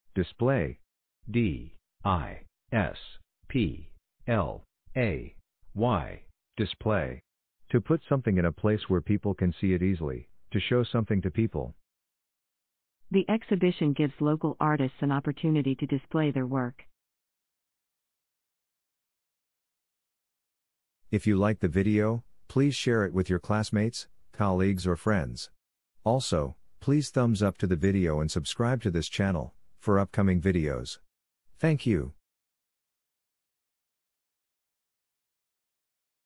Display. D I S P L A Y. Display. To put something in a place where people can see it easily, to show something to people. The exhibition gives local artists an opportunity to display their work. If you like the video, please share it with your classmates, colleagues or friends. Also, please thumbs up to the video and subscribe to this channel for upcoming videos. Thank you.